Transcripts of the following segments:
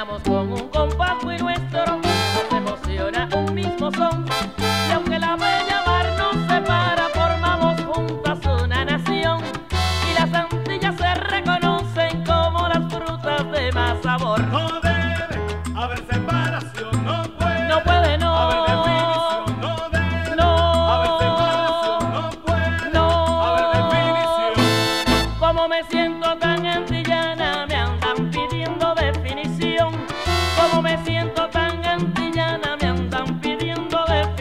bailamos con un compás muy nuestro, nos emociona un mismo son. Y aunque la bella mar nos separa, formamos juntas una nación. Y las Antillas se reconocen como las frutas de más sabor. No debe haber separación, no puede, no puede, no haber definición, no debe no haber separación, no puede, no haber definición. Como me siento tan antillana, me andan pidiendo definición. Como me siento tan antillana, me andan pidiendo definición.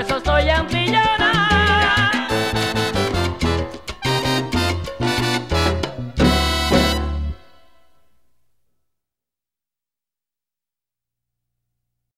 eso soy antillano.